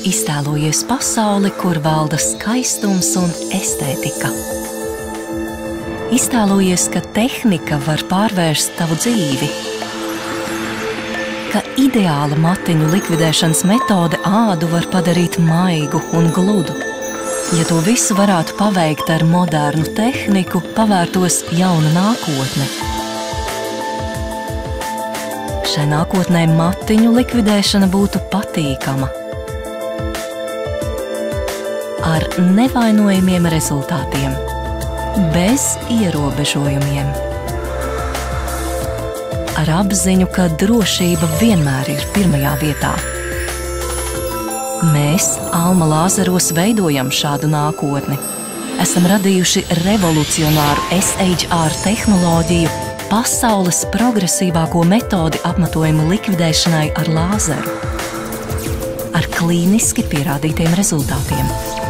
Iztēlojies pasauli, kur valda skaistums un estētika. Iztēlojies, ka tehnika var pārvērst tavu dzīvi. Ka ideāla matiņu likvidēšanas metode ādu var padarīt maigu un gludu. Ja to visu varētu paveikt ar modernu tehniku, pavērtos jauna nākotne. Šai nākotnē matiņu likvidēšana būtu patīkama. Ar nevainojamiem rezultātiem, bez ierobežojumiem. Ar apziņu, ka drošība vienmēr ir pirmajā vietā. Mēs, Alma Lāzeros, veidojam šādu nākotni. Esam radījuši revolucionāru SHR tehnoloģiju, pasaules progresīvāko metodi apmetojumu likvidēšanai ar lāzeru. Ar klīniski pierādītiem rezultātiem.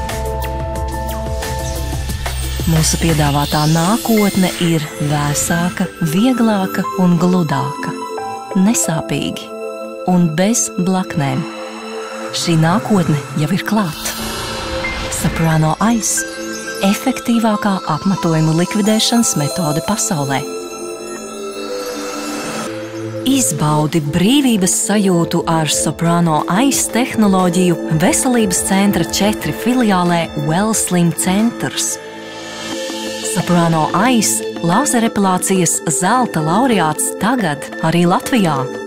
Mūsu piedāvātā nākotne ir vēsāka, vieglāka un gludāka, nesāpīgi un bez blaknēm. Šī nākotne jau ir klāt. Soprano Ice – efektīvākā apmetojumu likvidēšanas metode pasaulē. Izbaudi brīvības sajūtu ar Soprano Ice tehnoloģiju Veselības centra 4 filiālē WellSlim Centers. Soprano Ice – lāzerepilācijas zelta laureāts tagad arī Latvijā.